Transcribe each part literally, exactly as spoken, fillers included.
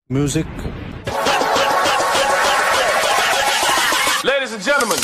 Music. Ladies and gentlemen.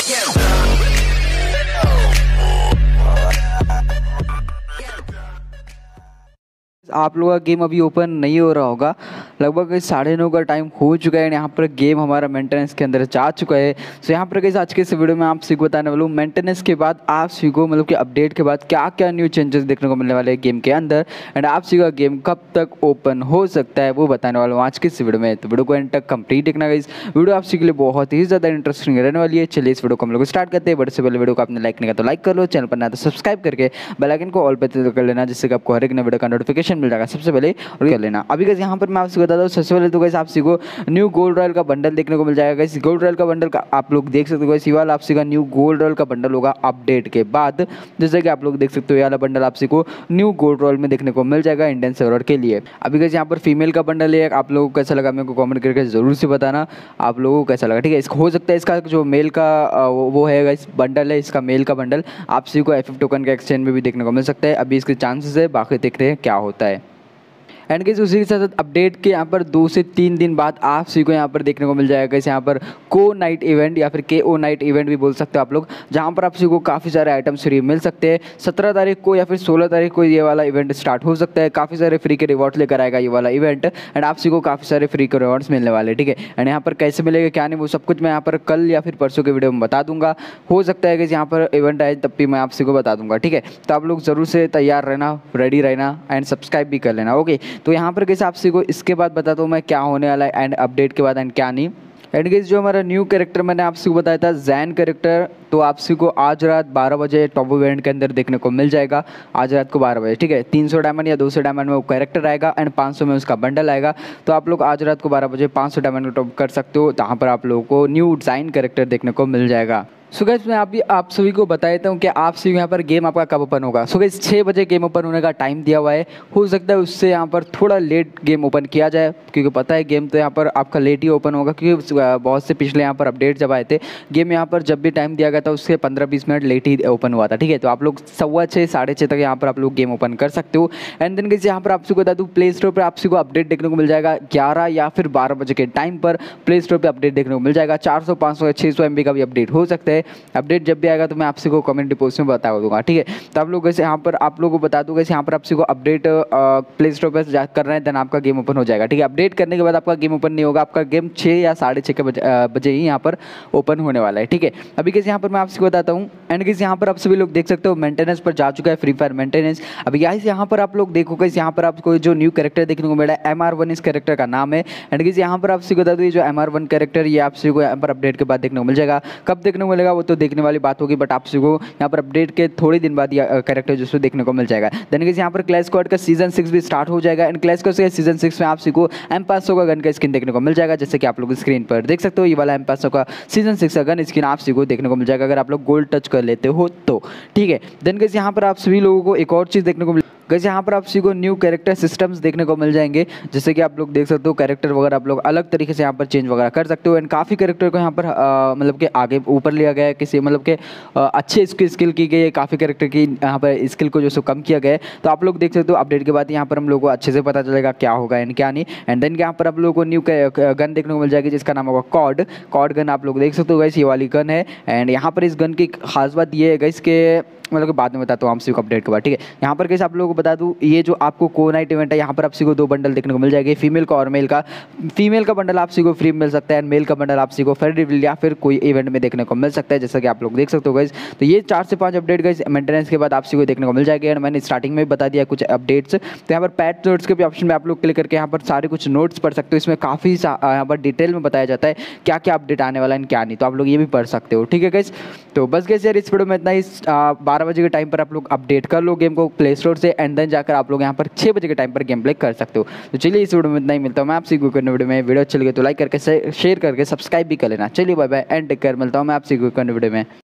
आप लोगों का गेम अभी ओपन नहीं हो रहा होगा। लगभग साढ़े नौ का टाइम हो चुका है। यहाँ पर गेम हमारा मेंटेनेंस के अंदर जा चुका है। सो यहाँ पर कैसे आज के इस वीडियो में आप सभी को बताने वाला हूँ मेंटेनेंस के बाद आप सभी को मतलब कि अपडेट के बाद क्या क्या न्यू चेंजेस देखने को मिलने वाले हैं गेम के अंदर, एंड आप सभी का गेम कब तक ओपन हो सकता है वो बताने वाला हूँ आज के इस वीडियो में। तो वीडियो को एंड तक कंप्लीट देखना गाइस। वीडियो आप सभी के लिए बहुत ही ज़्यादा इंटरेस्टिंग रहने वाली है। चलिए इस वीडियो को हम लोग स्टार्ट करते हैं। बड़े से पहले वीडियो को आपने लाइक नहीं किया तो लाइक कर लो, चैनल पर ना तो सब्सक्राइब करके बेल आइकन को ऑल पे कर लेना, जिससे कि आपको हर एक नए वीडियो का नोटिफिकेशन मिल जाएगा सबसे पहले और कर लेना। अभी गाइस यहाँ पर मैं आपसे बता दूं, सबसे पहले तो गाइस आप सभी को न्यू गोल्ड रॉयल का बंडल देखने को मिल जाएगा। गाइस गोल्ड रॉयल का बंडल का आप लोग देख सकते हो। गाइस ये वाला आप सभी का न्यू गोल्ड रॉयल का बंडल होगा अपडेट के बाद। जैसे कि आप लोग देख सकते हो ये वाला बंडल आप सभी को न्यू गोल्ड रॉयल में देखने को मिल जाएगा इंडियन सर्वर के लिए। अभी गाइस यहाँ पर फीमेल का बंडल है। आप लोगों को कैसा लगा मेरे को कमेंट करके जरूर से बताना आप लोगों को कैसा लगा। ठीक है, इसको हो सकता है इसका जो मेल का वो है गाइस बंडल है, इसका मेल का बंडल आप सभी को एफ टोकन के एक्सचेंज में भी देखने को मिल सकता है। अभी इसके चांसेस है, बाकी देख रहे हैं क्या होता है। एंड गाइस उसी के साथ साथ अपडेट के यहाँ पर दो से तीन दिन बाद आप सभी को यहाँ पर देखने को मिल जाएगा गाइस यहाँ पर को नाइट इवेंट या फिर के ओ नाइट इवेंट भी बोल सकते हो आप लोग, जहाँ पर आप सभी को काफ़ी सारे आइटम्स फ्री मिल सकते हैं। सत्रह तारीख को या फिर सोलह तारीख को ये वाला इवेंट स्टार्ट हो सकता है। काफ़ी सारे फ्री के रिवॉर्ड्स लेकर आएगा ये वाला इवेंट, एंड आप सभी को काफ़ी सारे फ्री के रिवॉर्ड्स मिलने वाले। ठीक है, एंड यहाँ पर कैसे मिलेगा क्या नहीं वो सब कुछ मैं यहाँ पर कल या फिर परसों के वीडियो में बता दूंगा। हो सकता है कि यहाँ पर इवेंट आए तब भी मैं आप सभी को बता दूंगा। ठीक है, तो आप लोग जरूर से तैयार रहना, रेडी रहना एंड सब्सक्राइब भी कर लेना। ओके, तो यहाँ पर कैसे आप सभी को इसके बाद बताता हूँ मैं क्या होने वाला है एंड अपडेट के बाद एंड क्या नहीं। एंड गाइस जो हमारा न्यू कैरेक्टर मैंने आप सभी को बताया था जैन कैरेक्टर, तो आप सभी को आज रात बारह बजे टॉप इवेंट के अंदर देखने को मिल जाएगा। आज रात को बारह बजे। ठीक है, तीन सौ डायमंड या दो सौ डायमंड में वो कैरेक्टर आएगा एंड पाँच सौ में उसका बंडल आएगा। तो आप लोग आज रात को बारह बजे पाँच सौ डायमंड टॉप कर सकते हो। जहाँ पर आप लोगों को न्यू जैन कैरेक्टर देखने को मिल जाएगा। सो गाइस मैं अभी आप सभी को बता देता हूँ कि आप सभी यहाँ पर गेम आपका कब ओपन होगा। सो गाइस छः बजे गेम ओपन होने का टाइम दिया हुआ है। हो सकता है उससे यहाँ पर थोड़ा लेट गेम ओपन किया जाए, क्योंकि पता है गेम तो यहाँ पर आपका लेट ही ओपन होगा, क्योंकि बहुत से पिछले यहाँ पर अपडेट जब आए थे गेम यहाँ पर जब भी टाइम दिया गया था उससे पंद्रह बीस मिनट लेट ही ओपन हुआ था। ठीक है, तो आप लोग सवा छः साढ़े छः तक यहाँ पर आप लोग गेम ओपन कर सकते हो। एंड देन गाइस यहाँ पर आप सभी को बता दूँ प्ले स्टोर पर आप सभी को अपडेट देखने को मिल जाएगा ग्यारह या फिर बारह बजे के टाइम पर प्ले स्टोर पर अपडेट देखने को मिल जाएगा। चार सौ पाँच सौ या छः सौ एम बी का भी अपडेट हो सकता है। अपडेट जब भी आएगा तो मैं आपसे को कमेंट पोस्ट में बता दूंगा। ठीक है, तो आप लोग ऐसे यहाँ पर आप लोगों को बता दूंगा यहाँ पर आपसे को अपडेट प्ले स्टोर पर जा कर रहे हैं देन आपका गेम ओपन हो जाएगा। ठीक है, अपडेट करने के बाद आपका गेम ओपन नहीं होगा, आपका गेम छः या साढ़े छः के बजे बजे ही यहाँ पर ओपन होने वाला है। ठीक है, अभी कैसे यहाँ पर मैं आपसे बताता हूँ। एंड कैसे यहाँ पर आप सभी लोग देख सकते हो मेंटेनेंस पर जा चुका है फ्री फायर मेंटेनेंस। अभी गाइस यहाँ पर आप लोग देखो गाइस यहाँ पर आपको जो न्यू कैरेक्टर देखने को मिला है एम आर वन इस कैरेक्टर का नाम है। एंड गाइस यहाँ पर आपसे बता दूँ जो एम आर वन कैरेक्टर ये आप सभी को यहाँ पर अपडेट के बाद देखने को मिल जाएगा। कब देखने को मिलेगा वो तो देखने वाली बात होगी, बट आप सभी को यहाँ पर अपडेट के थोड़े दिन बाद ये कैरेक्टर जो देखने को मिल जाएगा। देन गाइस यहाँ पर क्लैश स्क्वाड का सीजन सिक्स भी स्टार्ट हो जाएगा। एंड क्लैश स्क्वाड के सीजन सिक्स में आप सभी को एम पाँच सौ का गन का स्किन देखने को मिल जाएगा, जैसे कि आप लोग स्क्रीन पर देख सकते हो। ये वाला एम पाँच सौ का सीजन सिक्स का गन स्किन आप सभी को देखने को मिल जाएगा अगर आप लोग गोल्ड टच कर लेते हो तो। ठीक है, देन गाइस यहाँ पर आप सभी लोगों को एक और चीज़ देखने को मिल गाइस यहाँ पर आप सभी को न्यू कैरेक्टर सिस्टम्स देखने को मिल जाएंगे, जैसे कि आप लोग देख सकते हो कैरेक्टर वगैरह आप लोग अलग तरीके से यहाँ पर चेंज वगैरह कर सकते हो। एंड काफ़ी कैरेक्टर को यहाँ पर मतलब कि आगे ऊपर लिया गया है, किसी मतलब के अच्छे इसकी स्किल की गई है, काफ़ी कैरेक्टर की यहाँ पर स्किल को जो सो कम किया गया है। तो आप लोग देख सकते हो अपडेट के बाद यहाँ पर हम लोग को अच्छे से पता चलेगा क्या होगा एंड क्या नहीं। एंड देन यहाँ पर आप लोगों को न्यू गन देखने को मिल जाएगी जिसका नाम होगा कॉड कॉड गन। आप लोग देख सकते हो गाइस ये वाली गन है। एंड यहाँ पर इस गन की खास बात ये है गाइस के मतलब कि बाद में बताता हूँ आप सभी को अपडेट के बाद। ठीक है, यहाँ पर कैसे आप लोगों को बता दूँ ये जो आपको को नाइट इवेंट है यहाँ पर आप सभी को दो बंडल देखने को मिल जाएंगे, फीमेल का और मेल का। फीमेल का बंडल आप सभी को फ्री मिल सकता है एंड मेल का बंडल आप सभी को फेडरल या फिर कोई इवेंट में देखने को मिल सकता है, जैसा कि आप लोग देख सकते हो गाइस। तो ये चार से पाँच अपडेट गाइस मेंटेनेंस के बाद आप सभी को देखने को मिल जाएगा। एंड मैंने स्टार्टिंग में बता दिया कुछ अपडेट्स। तो यहाँ पर पैट नोट्स के भी ऑप्शन में आप लोग क्लिक करके यहाँ पर सारे कुछ नोट्स पढ़ सकते हो। इसमें काफ़ी यहाँ पर डिटेल में बताया जाता है क्या क्या अपडेट आने वाला है क्या नहीं, तो आप लोग ये भी पढ़ सकते हो। ठीक है गाइस, तो बस गाइस यार इस वीडियो में इतना ही। बारह बजे के टाइम पर आप लोग अपडेट कर लो गेम को प्ले स्टोर से एंड देन जाकर आप लोग यहाँ पर छः बजे के टाइम पर गेम प्ले कर सकते हो। तो चलिए इस वीडियो में इतना ही, मिलता हूँ मैं आपसे करने वीडियो में। वीडियो अच्छी लगे तो लाइक करके शेयर करके सब्सक्राइब भी कर लेना। चलिए bye bye and take care, मिलता हूँ मैं आपसे करने वीडियो में।